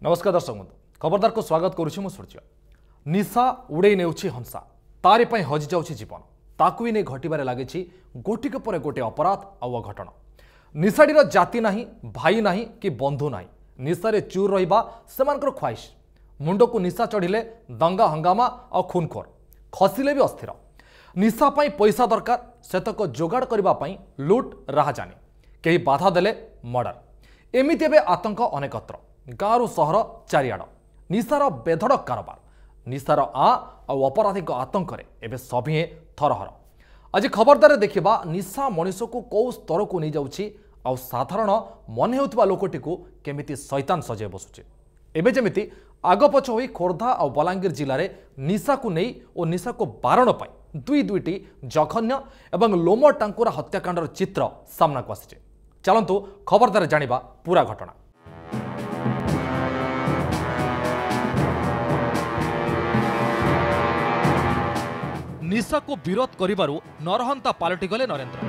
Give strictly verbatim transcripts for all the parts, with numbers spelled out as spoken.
नमस्कार दर्शक बंधु खबरदार को स्वागत करुछि मु सूर्य। निशा उड़े नेउछि हंसा तारि पई हजि जाउछि जीवन ताकु ही नै घटिबारे लागिछि गोटिक पर गोटे अपराध आ अघटन। निशाडीर जाति नाही भाई नाही कि बंधु नाही निशारे चूर रहिबा सेमानकर ख्वाहिश मुंड को निशा चढ़िले दंगा हंगामा आ खूनखोर खसिले भी अस्थिर निशा पई पैसा दरकार सेतक जोगाड़ करबा पई लुट राहाजानी केही बाधा देले मर्डर एमिति एबे आतंक अनेकत्र गाँव सहर चारिआड़ निशार बेधड़क कारोबार निशार आ अपराधिक आतंक एवं सभी थरहर। आज खबरदार देखा निशा मनीष को कौ स्तर को नहीं जाऊँगी आ साधारण मन होता लोकटी को केमिति शैतान सजे बसुचे एवं जमी आगपछ हो खोर्धा और बलांगीर जिले में निशा को नहीं और निशा को बारण पाई दुई दुईटी जघन्य एवं लोम टांकुरा हत्याकांडर चित्र सामना को आसी। चलतु खबरदार जानिबा पूरा घटना। निशा को विरोध करिबारु नरहंता पालटि गले नरेंद्र।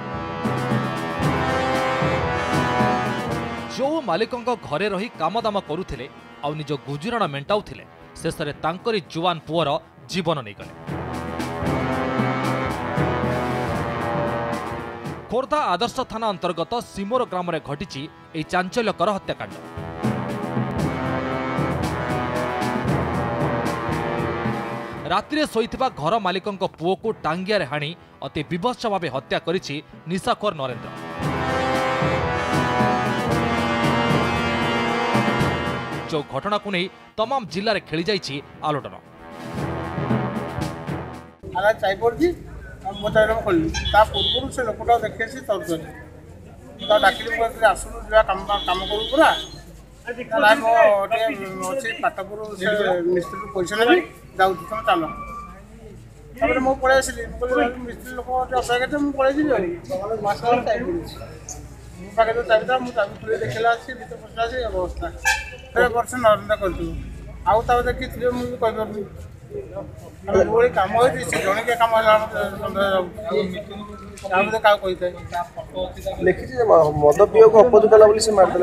जो मालिकंक घरे रही कामदाम करुथिले आ निज गुजराण मेंटाउथिले शेषरे तांकरी जुवान पुअर जीवन नहीं गले। खोर्धा आदर्श थाना अंतर्गत सिमोर ग्राम में घटिछि एही चांचल्यकर हत्याकांड। रात्रि शोइथिबा घर मालिकंक पुओ को टांगिया हाणी अति विभत्स भावे हत्या करिछि निशाखोर नरेंद्र। जो घटना को नहीं तमाम जिले में खेली जाइछि आलोटन। पूर्व से लोकटा देखी डाकिली आसुन कम करूँ पूरा पाटपुर मिस्त्री पैसा नहीं जाऊँ तुम चल तापर मुझे पलि आसली मिस्त्री लोक अपेक्षा मुझे पलि पाखे तो चाबी मुझे चाबी खुले देखला भर पशा अवस्था फिर वर्ष नरेंद्र करूँ आउ तब देखी मुझे कही कम होती जनिक कम मद पी को अपद कला से मारदेला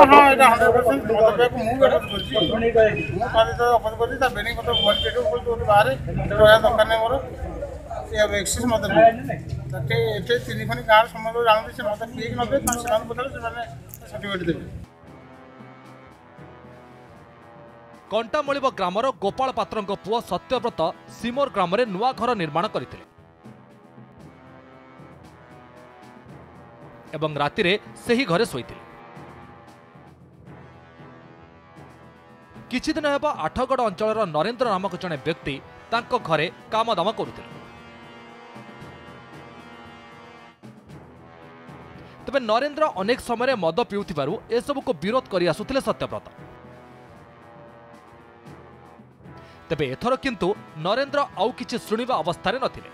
बाहर दरकार नहीं मोर एक्सीस मद तीन खनि गाँव समस्त जानते से मत पी नबे पचारे सर्टिफिकेट देवे। कंटामूलिब ग्रामर गोपाल पात्रंक पुओ सत्यव्रत सिमोर ग्राम में नुआ घर निर्माण करथिले एवं रातिरे सेही घरे शोइथिले। किछि दिन हेबा आठगड़ अंचलर नरेंद्र नामक जने व्यक्ति तांको घरे कामदाम करुथिले। तबे नरेंद्र अनेक समय मद पिउथिबारु एसबु को विरोध करि आसुथिले सत्यव्रत। तेबे एथर किंतु नरेंद्र आउ किछि शुणिबा अवस्थारे नथिले।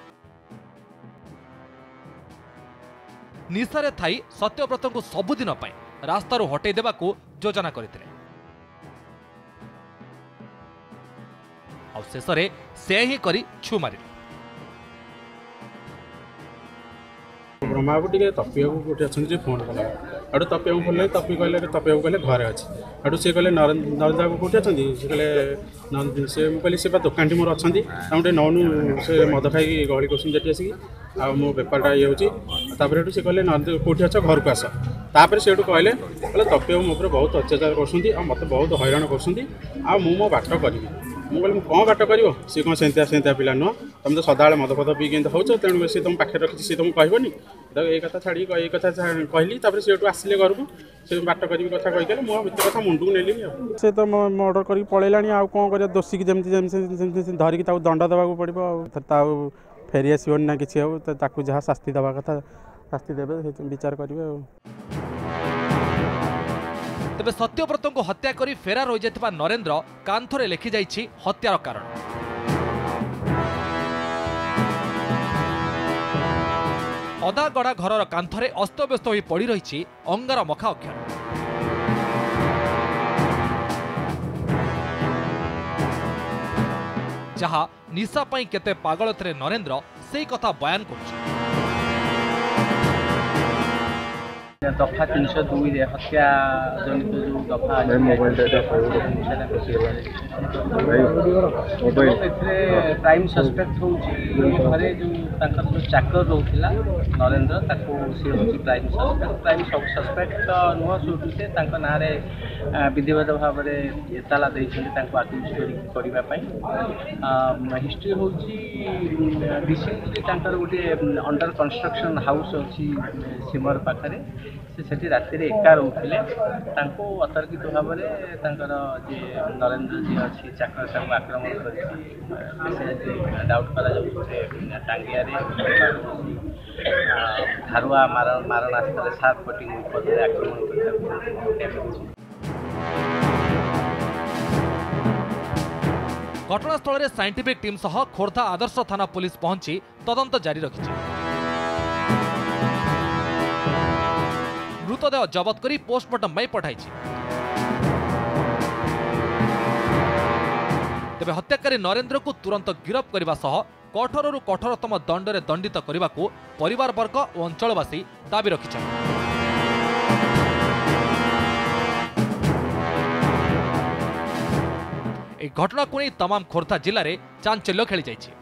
निशारे थाई सत्यव्रत को सबुदिन पाई रास्तारू हटै देबाकू योजना करथिले आ शेषरे से ही करी छु मारिले। ब्रह्माबू टे तपिया गोटे अच्छे फोन कला आठ तपिया फोन तपी कहले तपिया कहले घरे अच्छे आठ सी कहले नरेंद्र बाबू कौटे अच्छे सी कहले से मुझे सी दुकान टी मोर अच्छा गोटे नौनु से मद खाई गहली कर आसिक आ मो बेपारटा ये होपर सी कहले नरेंद्र कौटे अच्छ घर को आस तापर से कहले कहले तपिया मो बहुत अत्याचार कर मत बहुत हैरान कर मो बाट करी मुझे कौन बाट कर सी कौन सेंतिया सेंतिया पिला नुह तुम तो सदा मद फद पी हो तेणु सी तुम पाखे रखी सी तुमको कहबनी ये कथा छाड़ी ये कथा कहली तापर से आसिले घर को से बाट करी कथा कहीकले मुझे कथा मुंड को नेली से तो मर्डर कर पलैला आ कौन कर दोषी की जमी धरिकी दंड देवा पड़ो फेरी आसबन ना कि जहाँ शास्ति देवा कथा शास्ति देवे विचार करेंगे। तेबे सत्यव्रत को हत्या करी फेरार हो जाइथिबा नरेंद्र कांथरे लिखि जाइछि हत्यार कारण। अदागड़ा घरर कांथरे अस्तव्यस्त होई पड़ी रही अंगार मखा अक्षर। जहाँ निशा पाई केते पागल थे नरेंद्र से कथा बयान कर। दफा तीन सौ दुई हत्या जनित जो दफा प्राइम सस्पेक्ट हूँ घरे जो जो चाकर रोला नरेंद्र ताको सी हूँ प्राइम सस्पेक्ट प्राइम सस्पेक्ट नुह सुटे ना विधिवत भाव में एताला आक्यूज करने हिस्ट्री हूँ रिसेंटली गोटे अंडर कंस्ट्रक्शन हाउस अच्छी सिमर पाखे से सेठी राति एका रोते अतर्कित भाव में जी नरेंद्र जी अच्छी चाकर आक्रमण कर डाउट कर टांगिया धारुआ मारण मारण आस्था सात कटिंग पदे आक्रमण कर घटनास्थल में साइंटिफिक टीम सह खोर्धा आदर्श थाना पुलिस पहुंची तदंत जारी रखिছে। मृतदेह जबत करी पोस्टमार्टम में पठाई। तेबे हत्याकारी नरेंद्र को तुरंत गिरफ करने सह कठोर कठोरतम दंड में दंडित करने को परिवार वर्ग और अंचलवासी दाबी रखिछन्ति। एक घटना को नहीं तमाम खोर्धा जिले में चांचल्य खेली जाइछि।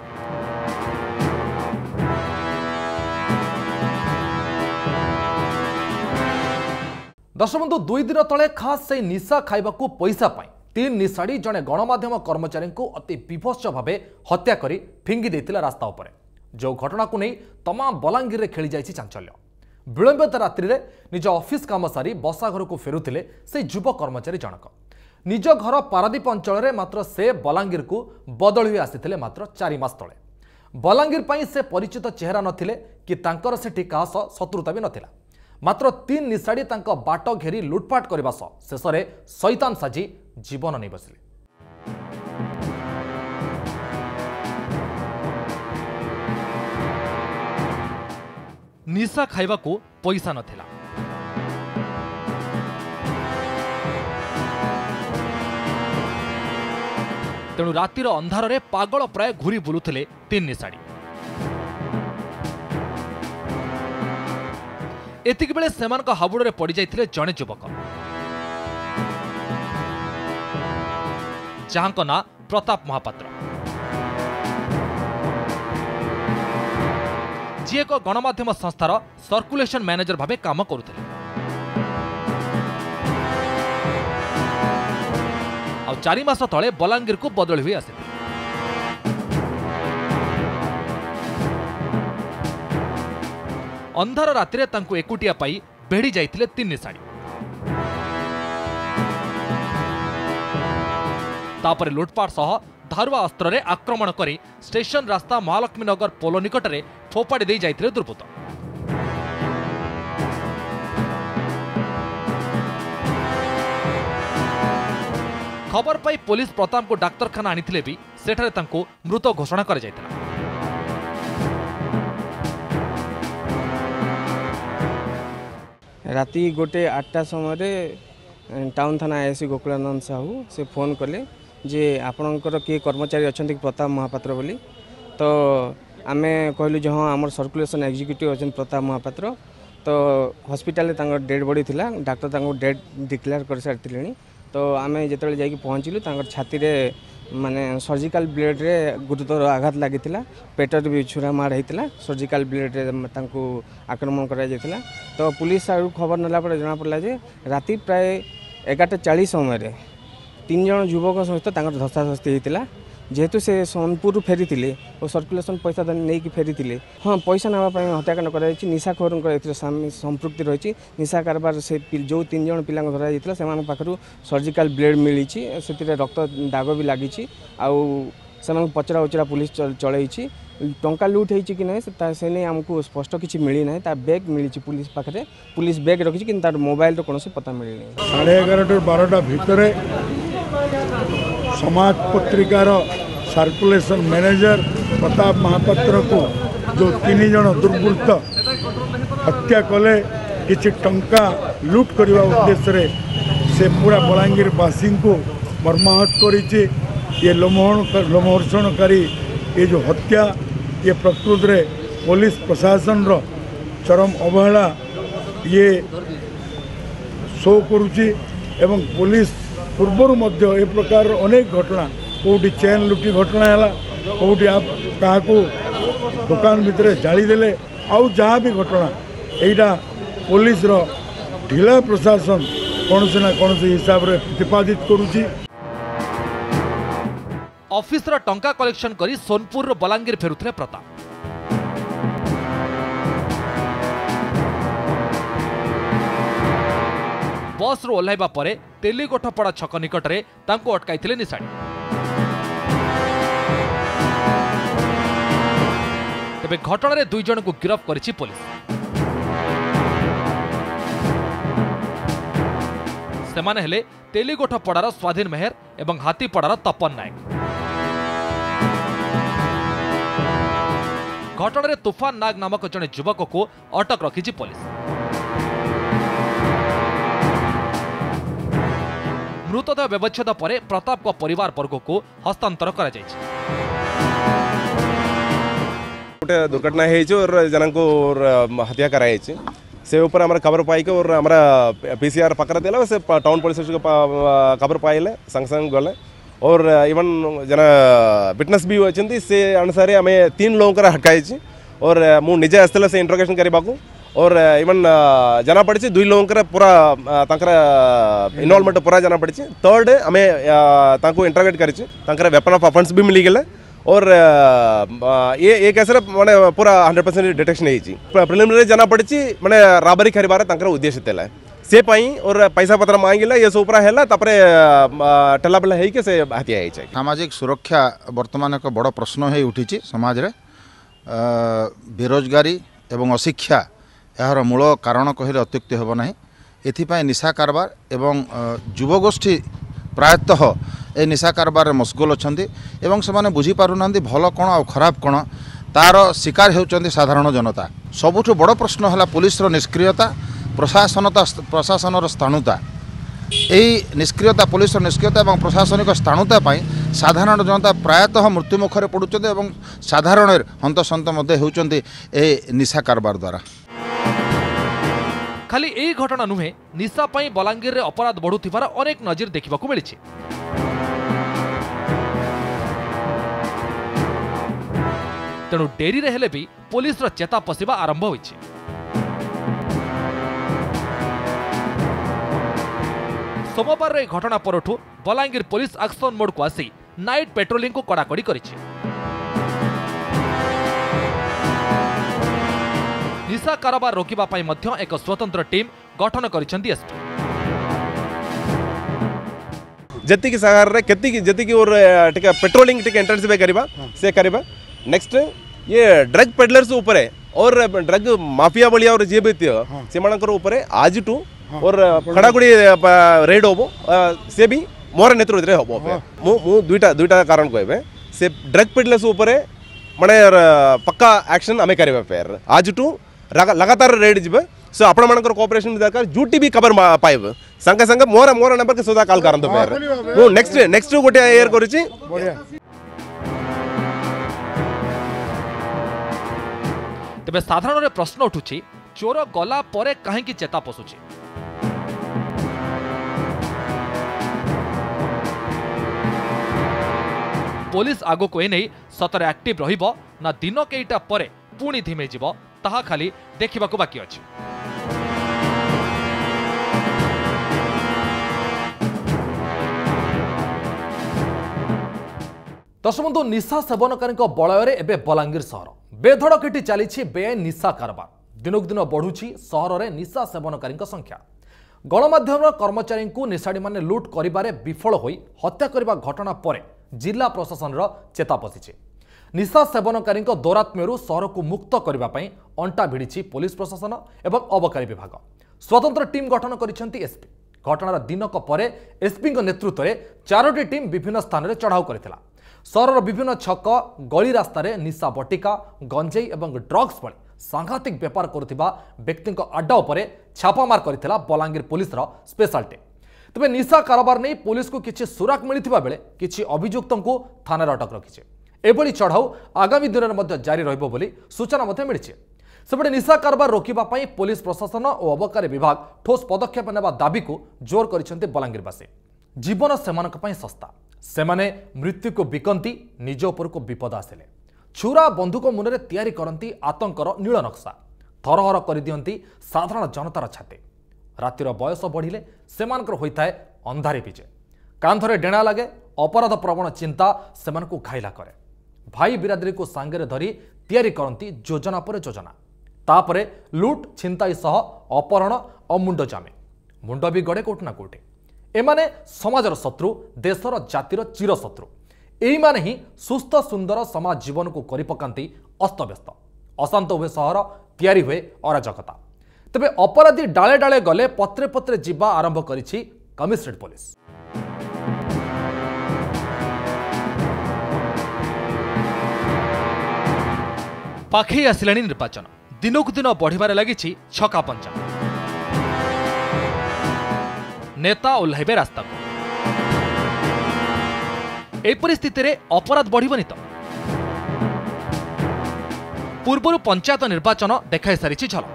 दर्शक बंधु दुई दिन तले खास से निशा खाइबाकू पैसा पाई तीन निशाड़ी जड़े गणमाध्यम कर्मचारी को अति विभत्स भावे हत्या करी फिंगी देथिला रास्ता उपरे। जो घटना को नहीं तमाम बलांगीर रे खेली जाइछि चांचल्य। विलंबित रात्रि रे निज ऑफिस काम सारी बसा घर को फेरुथिले से युव कर्मचारी जनक। निज घर पारादीप अंचल में मात्र से बलांगीर को बदली आसी मात्र चार मास तले। बलांगीर पाई से परिचित चेहरा नथिले कि तांकर सेठी काहा सह शत्रुता भी नथिला। मात्र तीन निशाड़ी तांको बाट घेरी लुटपाट करने सह शेष में शैतान साजी जीवन नहीं बसिले। निशा खाइबा को पैसा नथिला। तेणु रातिर अंधार रे पागल प्राय घूरी बुलुथिले तीन निशाड़ी। एतिक बेले सेमानक हाबुड़े पड़ जाइथिले जणे युवक जहांक ना प्रताप महापात्र, जी एक गणमाध्यम संस्थार सर्कुलेशन मैनेजर भावे काम करुथिले। आ चारि मास तले बलांगीर को बदली हुई आसिथिले। अंधार रातिरे तांको एकुटिया पाई बेड़ी जाइथिले तीन निशाड़ी। तापरे लुटपाट सह धारुआ अस्त्र रे आक्रमण करी स्टेशन रास्ता महालक्ष्मी नगर पोलो निकट में फोपाड़ी दे जाइथिले दुर्बृत्त। खबर पाई पुलिस प्रताप को डाक्तरखाना आनिथिले भी सेठारे तांको मृत घोषणा कर जाइथिला। राति गोटे आठटा समय टाउन थाना आईसी गोकुलानंद साहू से फोन कले जे आपणकर किए कर्मचारी अच्छा प्रताप महापात्र बोली। तो आम कहलु जो हाँ आम सर्कुलेशन एग्जीक्यूटिव अच्छा प्रताप महापात्र। तो हॉस्पिटल डेड बॉडी थिला, डॉक्टर डेड डिक्लेयर कर सारी। तो आम जो जाकि पहुँचलु छाती रे माने सर्जिकल ब्लेड रे गुरुतर आघात लगी, पेटर भी छुरा मार होता सर्जिकल ब्लेड रे तांको आक्रमण करा जायतिला। तो पुलिस आड़ खबर नेला पर जना पड़ला जे राति प्राय एगारटा चालीस समय तीन जन युवक सहित धस्ताधस्ती होता। जेहेतु से सोनपुर फेरी थे और सर्कुलेशन पैसा नहीं कि फेरी थे। हाँ पैसा नापी हत्याकांड कर निशाखोर संपृक्ति रही। निशा कारबार से जो तीन जन पिला धरा जाता से पाखु सर्जिकल ब्लेड मिली से रक्त दाग भी लगी। आउ पचरा उचरा पुलिस चलई टंका लुट होती कि नहीं से नहीं आमको स्पष्ट किसी मिली ना। बैग मिली पुलिस पाखे पुलिस बैग रखी कि मोबाइल कौन पता मिलनी। साढ़े एगारटा बारटा भितर समाज पत्रिकार सर्कुलेशन मैनेजर प्रताप महापात्र को जो तीन जन दुर्बृत्त हत्या कले किसी टंका लुट करने उद्देश्य से पूरा बलांगीर बासी को मर्माहत करी। ये लोमहण लोमहर्षणकारी ये जो हत्या ये प्रकृत रे पुलिस प्रशासन रो चरम अवहेला ये शो करुच्ची एवं पुलिस पूर्वर मध्य ए प्रकार अनेक घटना कौटी चेन लुटी घटना है कौटी आप क्या दुकान भितर जालीदेले आउ जहाँ भी घटना यहाँ पुलिस रो ढिला प्रशासन कौन से ना कौन से हिसाब रे प्रतिपादित करुच्ची। ऑफिस रो टंका कलेक्शन करी सोनपुर रो बलांगीर फेरुथले प्रताप। बस रो ओह्लाइबा परे तेलीगोठपड़ा छक निकटरे तांको अटकाइथिले निशाणी। तेबे घटना रे दुई जन को गिरफ्त करिछि पुलिस। सेमाने हेले तेलीगोठपड़ार स्वाधीन मेहर एवं हाथीपड़ार तपन नायक। घटना रे तूफान नाग नामक जने युवक को अटक रखिछि पुलिस। मृतदेह व्यवच्छेद पर प्रताप को परिवार वर्ग को हस्तांतर करा जायछि। गोटे दुर्घटना और जन को हत्या कराई से ऊपर हमारा खबर पाई और हमारा पीसीआर पकड़ दिला से टाउन पुलिस स्टेशन खबर पाइले संग संग गले और इवन जना विटनेस भी अच्छी से अनुसार आम तीन लोगों का हटाई और मु निजे आसला से इंट्रोगेशन करने और इवन जना पड़ी दुई लोगों का पूरा इनवॉल्वमेंट पूरा जना पड़ी। थर्ड आम इंट्रोगेट कर वेपन ऑफ ऑफेंस भी मिली गले और ये ये कैसे माने पूरा हंड्रेड परसेंट डिटेक्शन है। प्रिलिमिनरी जना पड़ी माने राबरी खरीबार उद्देश्य तेला से पाई और पैसा पत्र मांगिला ये सब है तापरे टेला पेला है कि से हत्या है। सामाजिक सुरक्षा वर्तमान एक बड़ प्रश्न है उठी समाज रे बेरोजगारी एवं अशिक्षा यार मूल कारण कहले अत्युक्ति हेब ना। एथिपाई निशा कारबार एवं युवगोष्ठी प्रायतः ए निशा कारबार मशगुल अच्छे एवं से बुझी पारना भल कौन आ खराब कौन तार शिकार होती साधारण जनता। सबुठ बड़ प्रश्न है पुलिस निष्क्रियता प्रशासनता प्रशासन स्थाणुता। यही निष्क्रियता पुलिस निष्क्रियता और प्रशासनिक स्थाणुता साधारण जनता प्रायतः मृत्युमुखर पड़ुंट और साधारण हंतसंत होती निशा कारबार द्वारा। खाली यही घटना नुहे निशा पाई बलांगीर रे अपराध बढ़ुथिबार अनेक नजीर देखिबाकू मिलिछि। तेणु डेरी रे हेले भी पुलिस रो चेता पशिबा आरंभ होइछि। सोमवार रे घटना परठू बलांगीर पुलिस एक्शन मोड को आसी नाइट पेट्रोलिंग को कड़ाकड़ी करिछि। निशा कारोबार रोकिबा पाई मध्य एक स्वतंत्र टीम गठन करिसेंती एसपी। जति शहर रे केति जति और टिके पेट्रोलिंग टिके इंटेंसिफाई करबा से करबा। नेक्स्ट ये ड्रग पेडलर्स ऊपर और ड्रग माफिया बलिया और जे भी से मानकर ऊपर आज टू और खड़ागुड़ी रेड होबो से भी मोर नेतृत्व रे होबो। मु मु दुईटा दुईटा कारण कहबे से ड्रग पेडलर्स ऊपर माने पक्का एक्शन हमें करबे फेर आज टू लगातार रेड जीवे। सो आपण मानकर कोऑपरेशन दरकार जूटी भी खबर पाइब संगे संगे मोर मोर नंबर के सदा कॉल करन फेर मु नेक्स्ट नेक्स्ट गोटे एयर करूची। तेबे साधारण प्रश्न उठुछि चोर गला परे काहेकि चेता पशुछि। पुलिस आगो को एने सतरे एक्टिव रहिबो ना दिन केइटा परे पुणी धीमे जीवो ताहा खाली देखिबाकू बाकी अछि। दशबंधु निशा सेवनकारी बलय एवं बलांगीर सहर बेधड़केटी चली बेआईन निशा कारबार दिनक दिन बढ़ुची सहर में निशा सेवनकारी संख्या। गणमाध्यम कर्मचारी को निशाणी माने लुट करिबारे विफल होई हत्या करबा घटना परे जिला प्रशासन चेता पशिछि। निशा सेवनकारी दौरात्म्यु सहर को मुक्त करने अंटा भिड़ी पुलिस प्रशासन एवं अबकारी विभाग। स्वतंत्र टीम गठन करिसेंती एसपी। घटनार दिनक परे एसपी नेतृत्व में चारोटी टीम विभिन्न स्थान में चढ़ाऊ करथिला। सहर विभिन्न छक गली रास्तार निशा बटिका गंजेई और ड्रग्स भली सांघातिक बेपार करुथिबा व्यक्ति आड्डा उपरे छापामार करथिला बलांगीर पुलिस स्पेशल टीम। तेबे निशा कारोबार नहीं पुलिस को किछि सुराक मिलिथिबा बेले किछि अभियुक्तों को थाना अटक रखिছে। एभली चढ़ाऊ आगामी दिन में जारी रहिबो बोली सूचना मते मिलिছে। सेपटे निशा कारबार रोकवा पुलिस प्रशासन और अबकारी विभाग ठोस पदक्षेप नेबा दाबी को जोर कर बलांगीरवासी। जीवन से सस्ता, सेमाने मृत्यु को बिकती, निज उपर को विपद आसिले छुरा बंधुक मुନରେ तैयारी करती आतंकर नील नक्शा, थरहर कर दियंती साधारण जनतार छाती। रातिर बयस बढ़िले सेमानकर होइथाए अंधारी विजे, कांधरे डेणा लगे, अपराध प्रवण चिंता सेमानकु घाइला करे। भाई बिरादरी को सांगरे धरी तैयारी करती योजना पर योजना, तापरे लुट छिंताई सह अपहरण और मुंड जामे, मुंड भी गड़े कोट ना कोटे। एमाने समाजर शत्रु, देशर जातिर चिर शत्रु। एई माने ही सुस्थ सुंदर समाज जीवन को करि पकांती अस्तव्यस्त। अशांत हुए सहर, तैयारी हुए अराजकता। तेबे अपराधी डाले डाले गले पत्रे पत्रे जीवा आरंभ करिछि कमिश्नरेट पुलिस। पाखे आसिलानी निर्वाचन, दिनकु दिन बढ़िबारे लागिछि छका पंचा। नेता ओह्लाइबे रास्ता को। ए परिस्थिति रे अपराध बढ़िबनी तो। पूर्व पंचायत निर्वाचन देखाई सारिछि झलक।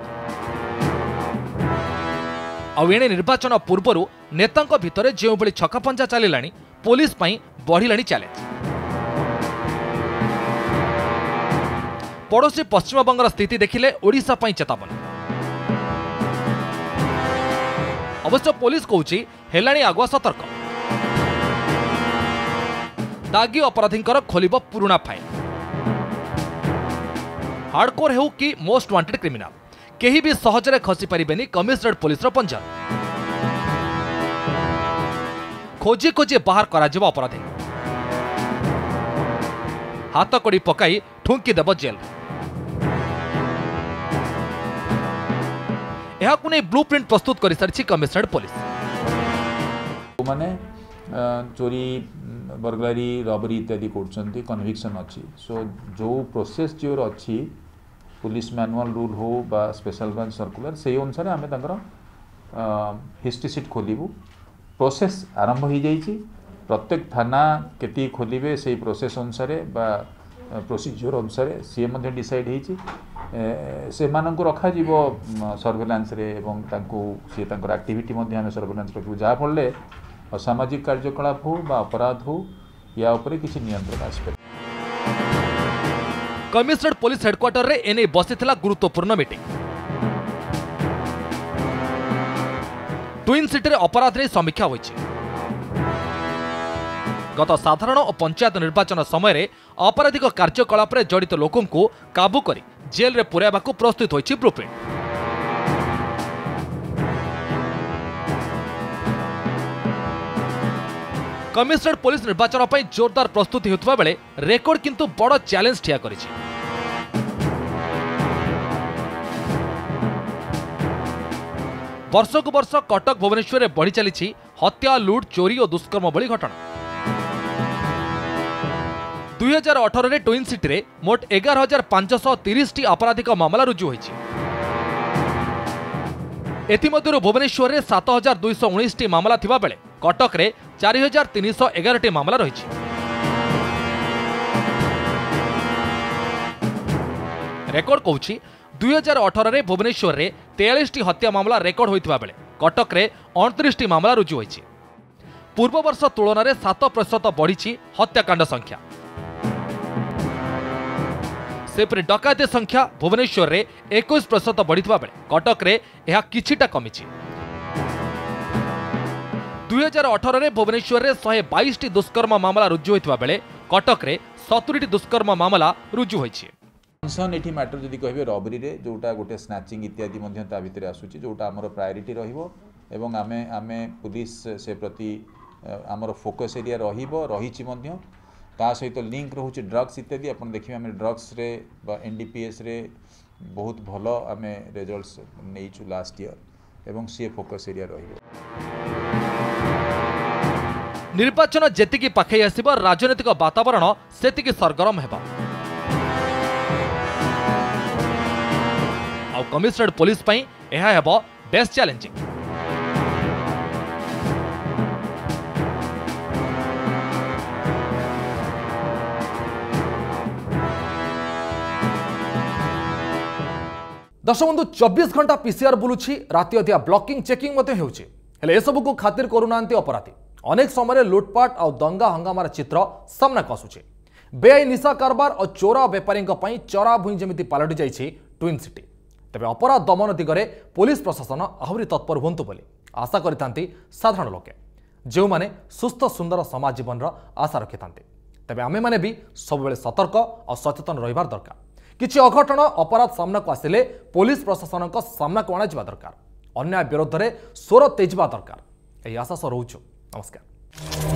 आउ एणे निर्वाचन पूर्व नेतांक भितर जो भली छका पंचा चलिलाणी, पुलिस पई बढ़िलाणी चैलेंज। पड़ोसी पश्चिमबंगर स्थिति देखिले ओडिशा पई चेतावनी। अवश्य पुलिस कहूछि हेलाणी आगुआ सतर्क। दागी अपराधींकर खोलिब पुराना फाइल। हार्डकोर हेउ कि मोस्ट वांटेड क्रिमिनाल, केही भी सहजरे खसी पारिबेनी कमिश्नरेट पुलिस रो पंजर। खोजी खोजी बाहर करा जिवो अपराधी, हाथ कड़ी पकाई ठुंकी देव जेल। एहाकु नै ब्लूप्रिंट प्रस्तुत कर सारी कमिश्नरेट पुलिस। माने चोरी, बर्गलारी, रबरी इत्यादि करछन्ती, कन्विक्शन अछि। सो जो प्रोसेस जोर अछि, पुलिस मैनुअल रूल हो बा स्पेशल ब्रांच सर्कुलर, से अनुसार आमे तांकर हिस्ट्री सीट खोलिबु। प्रोसेस आरंभ हो जाइछि। प्रत्येक थाना केती खोलिबे से प्रोसेस अनुसार बा प्रोसीजर अनुसार सी मध्य डिसाइड होइछि। से माननको रखा जीवो सर्वेलेंस रे एवं तांको से तांकर एक्टिविटी मध्य आमे सर्वेलेंस रखिबु, जा फलले असामाजिक कार्यकलाप हो बा अपराध हो या उपरे किछि नियंत्रण आसपे। कमिश्नरेट पुलिस हेडक्वार्टर रे एने बसिथिला गुरुत्वपूर्ण मीटिंग। ट्विन सिटी रे अपराध रे समीक्षा होइछि। गत साधारण और पंचायत निर्वाचन समय आपराधिक कार्यकलाप रे जड़ित लोकों को काबू करी जेल रे पुराइबाकू प्रस्तुत होइछि ब्लूप्रिंट। कमिश्नरेट पुलिस निर्वाचन पर जोरदार प्रस्तुति होता बेले रेकर्ड किंतु बड़ चैलेंज ठिया करिछि। वर्ष को वर्ष कटक भुवनेश्वर में बढ़ी चली हत्या, लुट, चोरी और दुष्कर्म भली घटना। दुई हजार अठर में ट्विन सिटी रे मोट एगार हजार पांचश तीस टी आपराधिक मामला रुजु होइछि। एथिमध्यरु भुवनेश्वर में सात हजार दुईश उन्नीस टी मामला थिबा बेले कटक रे चार हजार तीन सौ एगार टी मामला रही। रेकर्ड कहूछि दुई हजार अठर में भुवनेश्वर में तेयालीस टी हत्या मामला रेकर्ड होइथिबा बेले कटक रे अड़तीस टी मामला रुजु होइछि। पूर्व वर्ष तुलन में सात प्रतिशत बढ़ी हत्याकांड संख्या। सेपरि डकायती संख्या भुवनेश्वर में इक्कीस प्रतिशत बढ़िथिबा बेले कटक रे यह किछिटा कमिछि। दुई हजार अठर में भुवनेश्वर में शहे बाईस टी दुष्कर्म मामला रुजु होइथिबा बेले कटक रे सत्तरी टी दुष्कर्म मामला रुजु होइछि। एठी मैटर जदि कहबे रबरी रे जोटा गोटे स्नैचिंग इत्यादि मध्य ता भितर आसुछि, जोटा हमर प्रायोरिटी रहिबो एवं आमे आमे पुलिस से प्रति आमर फोकस एरिया रहिबो रहिछि मध्य। ता सहित लिंक रहुछि ड्रग्स इत्यादि। आपण देखिबे आमे ड्रग्स रे बा एनडीपीएस रे बहुत भलो आमे रिजल्ट्स नेइछु लास्ट ईयर एवं सी फोकस एरिया रहिबो। निर्वाचन जेतिकी पाखै आसिबो राजनीतिक वातावरण सेतिकी सरगरम हेबा। आउ कमिश्नरेट पुलिस पई एहा हेबो बेस्ट चैलेंजिंग। दर्शक बंधु चौबीस घंटा पीसीआर बुलुछि राति अधिया ब्लॉकिंग चेकिंग मते हेउछि हेले एसबू को खातिर करूनांती अपराधी अनेक समय लुटपाट और दंगा हंगामार चित्र सामना को आसुछि बेआईन निशा कारबार और चोरा बेपारी चरा भूई जमी पलटि जाइछि ट्विन सिटी तेबे अपराध दमन दिगरे पुलिस प्रशासन आहरी तत्पर हुंतु बोली आशा करितांती साधारण लोके जो माने सुस्थ सुंदर समाज जीवन आशा रखितांती तेबे आमे माने भी सब बेले सतर्क और सचेतन रहिबार दरकार किछि अघटन अपराध सामना को आसिले पुलिस प्रशासन सामना को अणाजिबा दरकार अन्याय विरोध में स्वर तेजिबा दरकार यही आशा सह रहुछु नमस्कार।